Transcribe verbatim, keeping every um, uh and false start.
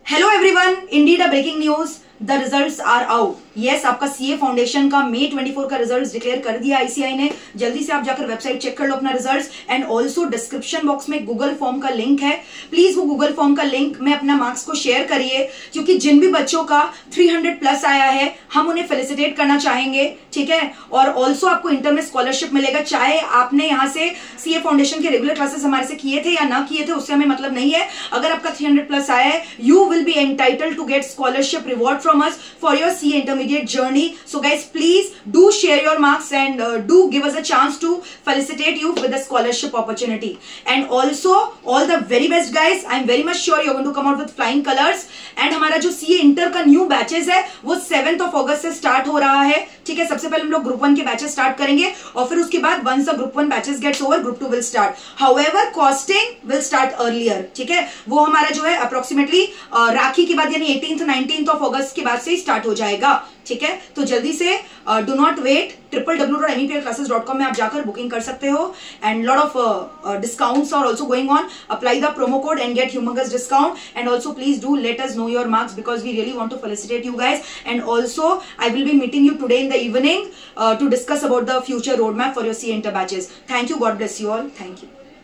Hello everyone, indeed a breaking news, the results are out. Yes, आपका CA foundation का मई चौबीस का रिजल्ट्स डिक्लेयर कर दिया आईसीआई ने। जल्दी से आप जाकर वेबसाइट चेक कर लो अपना results. And also description box में गूगल फॉर्म का लिंक है, प्लीज वो गूगल फॉर्म का लिंक में अपना मार्क्स को शेयर करिए, क्योंकि जिन भी बच्चों का तीन सौ प्लस आया है हम उन्हें फेलिसिटेट करना चाहेंगे, ठीक है। और ऑल्सो आपको इंटर में स्कॉलरशिप मिलेगा, चाहे आपने यहाँ से सीए फाउंडेशन के रेगुलर क्लासेस हमारे से किए थे या ना किए थे, उससे हमें मतलब नहीं है। अगर आपका तीन सौ प्लस आया है, you will be entitled to get scholarship reward from us for your C A intermediate journey. So guys, please do share your marks and uh, do give us a chance to felicitate you with the scholarship opportunity. And also all the very best guys. I'm very much sure you're going to come out with flying colors. And हमारा जो C A inter का new batches है वो seventh of अगस्त से start हो रहा है, ठीक है। सबसे पहले हम लोग ग्रुप वन के बैचेस स्टार्ट करेंगे और फिर उसके बाद once the group one batches gets over, group two will start. However costing will start earlier, ठीक है। वो हमारा जो है अप्रोक्सीमेटली राखी के बाद यानी एटीन्थ नाइनटीन्थ ऑफ अगस्त के बाद से ही स्टार्ट हो जाएगा, ठीक है। तो जल्दी से do not wait, triple W dot M E P L classes dot com में आप जाकर बुकिंग कर सकते हो। And lot of discounts are also going on. Apply the promo code and get humongous discount. And also please do let us know your marks because we really want to felicitate you guys. And also I will be meeting you today in the evening to discuss about the future road map for your C inter batches. Thank you, God bless you all, thank you.